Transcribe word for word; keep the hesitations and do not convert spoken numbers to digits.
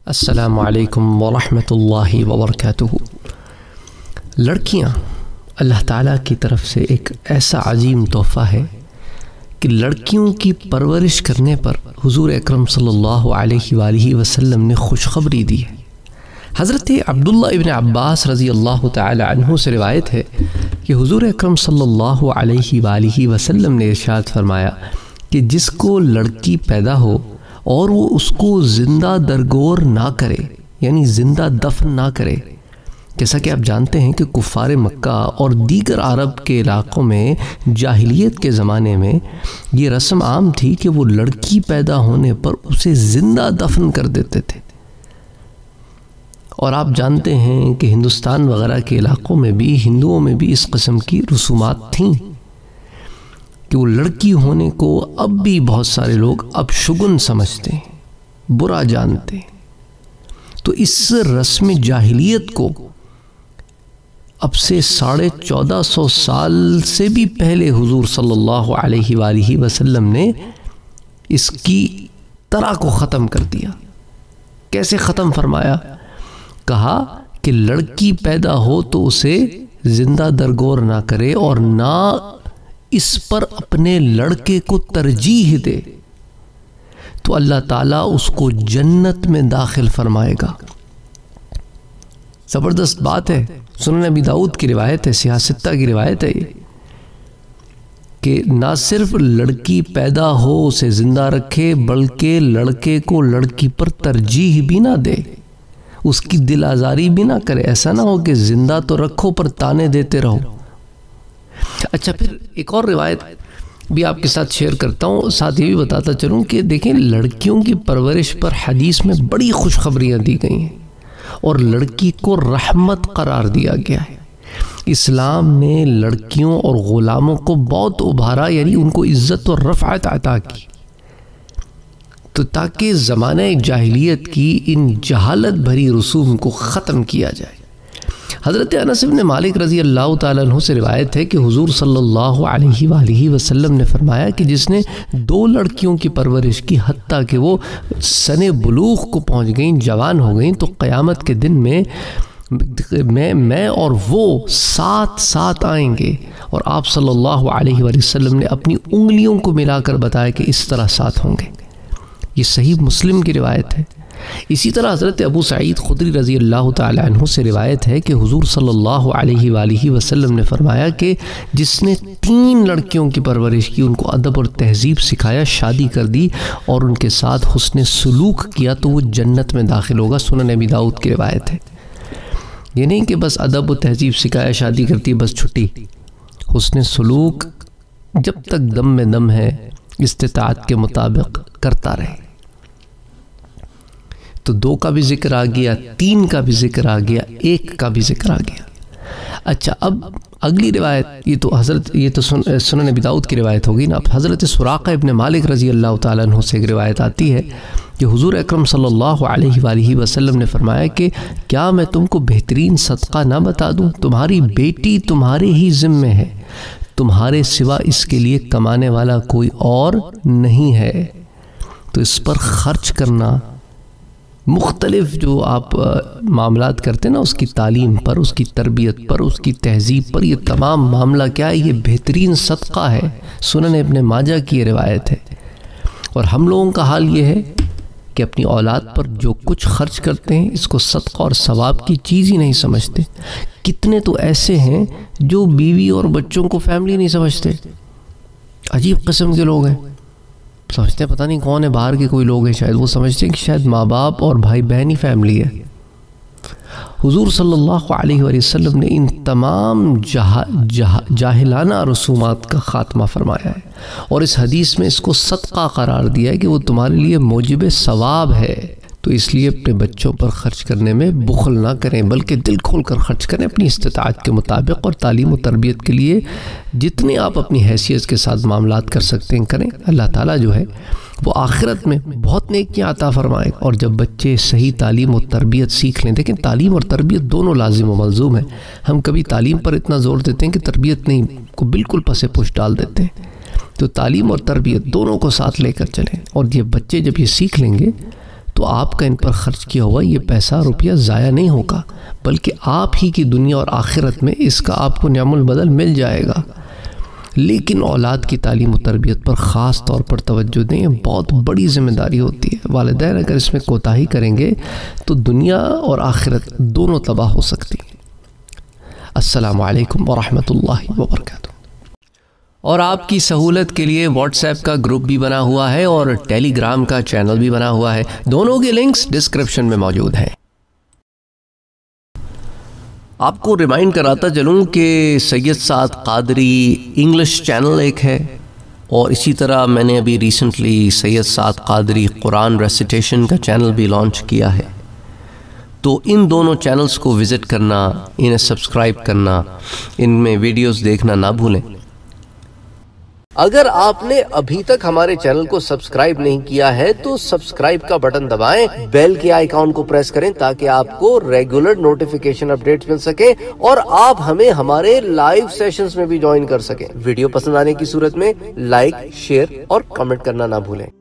السلام علیکم ورحمۃ اللہ وبرکاتہ۔ لڑکیاں اللہ تعالیٰ کی طرف سے ایک ایسا عظیم تحفہ ہے کہ لڑکیوں کی پرورش کرنے پر حضور اکرم صلی اللہ علیہ وآلہ وسلم نے خوشخبری دی ہے۔ حضرت عبداللہ ابن عباس رضی اللہ تعالی عنہ سے روایت ہے کہ حضور اکرم صلی اللہ علیہ وآلہ وسلم نے ارشاد فرمایا کہ جس کو لڑکی پیدا ہو اور وہ اس کو زندہ درگور نہ کرے، یعنی زندہ دفن نہ کرے، جیسا کہ آپ جانتے ہیں کہ کفار مکہ اور دیگر عرب کے علاقوں میں جاہلیت کے زمانے میں یہ رسم عام تھی کہ وہ لڑکی پیدا ہونے پر اسے زندہ دفن کر دیتے تھے۔ اور آپ جانتے ہیں کہ ہندوستان وغیرہ کے علاقوں میں بھی، ہندوؤں میں بھی اس قسم کی رسومات تھیں کہ وہ لڑکی ہونے کو اب بھی بہت سارے لوگ اب شگن سمجھتے ہیں، برا جانتے ہیں۔ تو اس رسم جاہلیت کو اب سے ساڑھے چودہ سو سال سے بھی پہلے حضور صلی اللہ علیہ وآلہ وسلم نے اس کی طرح کو ختم کر دیا۔ کیسے ختم فرمایا؟ کہا کہ لڑکی پیدا ہو تو اسے زندہ درگور نہ کرے اور نہ اس پر اپنے لڑکے کو ترجیح دے، تو اللہ تعالیٰ اس کو جنت میں داخل فرمائے گا۔ زبردست بات ہے۔ سنن ابی داؤد کی روایت ہے، سیاہ ستہ کی روایت ہے یہ کہ نہ صرف لڑکی پیدا ہو اسے زندہ رکھے، بلکہ لڑکے کو لڑکی پر ترجیح بھی نہ دے، اس کی دل آزاری بھی نہ کرے۔ ایسا نہ ہو کہ زندہ تو رکھو پر تانے دیتے رہو۔ اچھا، پھر ایک اور روایت بھی آپ کے ساتھ شیئر کرتا ہوں، ساتھ یہ بھی بتاتا چلوں کہ دیکھیں لڑکیوں کی پرورش پر حدیث میں بڑی خوشخبریاں دی گئی ہیں اور لڑکی کو رحمت قرار دیا گیا ہے۔ اسلام نے لڑکیوں اور غلاموں کو بہت ابھارا، یعنی ان کو عزت اور رفعت عطا کی، تو تاکہ زمانہ جاہلیت کی ان جہالت بھری رسوم کو ختم کیا جائے۔ حضرت انس بن مالک رضی اللہ تعالیٰ عنہ سے روایت ہے کہ حضور صلی اللہ علیہ وآلہ وسلم نے فرمایا کہ جس نے دو لڑکیوں کی پرورش کی حتیٰ کہ وہ سن بلوغ کو پہنچ گئیں، جوان ہو گئیں، تو قیامت کے دن میں میں میں اور وہ ساتھ ساتھ آئیں گے، اور آپ صلی اللہ علیہ وآلہ وسلم نے اپنی انگلیوں کو ملا کر بتایا کہ اس طرح ساتھ ہوں گے۔ یہ صحیح مسلم کی روایت ہے۔ اسی طرح حضرت ابو سعید خدری رضی اللہ تعالی عنہ سے روایت ہے کہ حضور صلی اللہ علیہ وآلہ وسلم نے فرمایا کہ جس نے تین لڑکیوں کی پرورش کی، ان کو ادب اور تہذیب سکھایا، شادی کر دی اور ان کے ساتھ حسن سلوک کیا، تو وہ جنت میں داخل ہوگا۔ سنن ابی داؤد کی روایت ہے۔ یہ نہیں کہ بس ادب و تہذیب سکھایا، شادی کرتی بس چھٹی۔ حسن سلوک جب تک دم میں دم ہے استطاعت کے مطابق کرتا رہے۔ تو دو کا بھی ذکر آ گیا، تین کا بھی ذکر آ گیا، ایک کا بھی ذکر آ گیا۔ اچھا، اب اگلی روایت، یہ تو حضرت یہ تو سنن ابی داؤد کی روایت ہوگی نا۔ اب حضرت سراقہ ابن مالک رضی اللہ تعالیٰ عنہ سے ایک روایت آتی ہے کہ حضور اکرم صلی اللہ علیہ وآلہ وسلم نے فرمایا کہ کیا میں تم کو بہترین صدقہ نہ بتا دوں؟ تمہاری بیٹی تمہارے ہی ذمے ہے، تمہارے سوا اس کے لیے کمانے والا کوئی اور نہیں ہے، تو اس پر خرچ کرنا، مختلف جو آپ معاملات کرتے ہیں نا، اس کی تعلیم پر، اس کی تربیت پر، اس کی تہذیب پر، یہ تمام معاملہ کیا ہے؟ یہ بہترین صدقہ ہے۔ سنن ابن ماجہ کی یہ روایت ہے۔ اور ہم لوگوں کا حال یہ ہے کہ اپنی اولاد پر جو کچھ خرچ کرتے ہیں اس کو صدقہ اور ثواب کی چیز ہی نہیں سمجھتے۔ کتنے تو ایسے ہیں جو بیوی اور بچوں کو فیملی نہیں سمجھتے، عجیب قسم کے لوگ ہیں، سمجھتے ہیں پتہ نہیں کون ہے، باہر کے کوئی لوگ ہیں، شاید وہ سمجھتے ہیں کہ شاید ماں باپ اور بھائی بہن ہی فیملی ہے۔ حضور صلی اللہ علیہ وآلہ وسلم نے ان تمام جہا جہا جاہلانہ رسومات کا خاتمہ فرمایا ہے، اور اس حدیث میں اس کو صدقہ قرار دیا ہے کہ وہ تمہارے لیے موجب ثواب ہے۔ تو اس لیے اپنے بچوں پر خرچ کرنے میں بخل نہ کریں، بلکہ دل کھول کر خرچ کریں اپنی استطاعت کے مطابق، اور تعلیم و تربیت کے لیے جتنے آپ اپنی حیثیت کے ساتھ معاملات کر سکتے ہیں کریں۔ اللہ تعالیٰ جو ہے وہ آخرت میں بہت نیکیاں عطا فرمائے، اور جب بچے صحیح تعلیم و تربیت سیکھ لیں، دیکھیں تعلیم اور تربیت دونوں لازم و ملزوم ہیں۔ ہم کبھی تعلیم پر اتنا زور دیتے ہیں کہ تربیت نہیں کو بالکل پس پش ڈال دیتے ہیں۔ تو تعلیم اور تربیت دونوں کو ساتھ لے کر چلیں، اور یہ بچے جب یہ سیکھ لیں گے تو آپ کا ان پر خرچ کیا ہوا یہ پیسہ روپیہ ضائع نہیں ہوگا، بلکہ آپ ہی کی دنیا اور آخرت میں اس کا آپ کو نعم البدل مل جائے گا۔ لیکن اولاد کی تعلیم و تربیت پر خاص طور پر توجہ دیں، بہت بڑی ذمہ داری ہوتی ہے۔ والدین اگر اس میں کوتاہی کریں گے تو دنیا اور آخرت دونوں تباہ ہو سکتی ہیں۔ السلام علیکم ورحمۃ اللہ وبرکاتہ۔ اور آپ کی سہولت کے لیے واٹس ایپ کا گروپ بھی بنا ہوا ہے اور ٹیلی گرام کا چینل بھی بنا ہوا ہے، دونوں کے لنکس ڈسکرپشن میں موجود ہیں۔ آپ کو ریمائنڈ کراتا چلوں کہ سید سعد قادری انگلش چینل ایک ہے، اور اسی طرح میں نے ابھی ریسنٹلی سید سعد قادری قرآن ریسیٹیشن کا چینل بھی لانچ کیا ہے۔ تو ان دونوں چینلز کو وزٹ کرنا، انہیں سبسکرائب کرنا، ان میں ویڈیوز دیکھنا نہ بھولیں۔ اگر آپ نے ابھی تک ہمارے چینل کو سبسکرائب نہیں کیا ہے تو سبسکرائب کا بٹن دبائیں، بیل کے آئیکن کو پریس کریں تاکہ آپ کو ریگولر نوٹیفیکیشن اپڈیٹس مل سکے اور آپ ہمیں ہمارے لائیو سیشنز میں بھی جوائن کر سکیں۔ ویڈیو پسند آنے کی صورت میں لائک، شیئر اور کمنٹ کرنا نہ بھولیں۔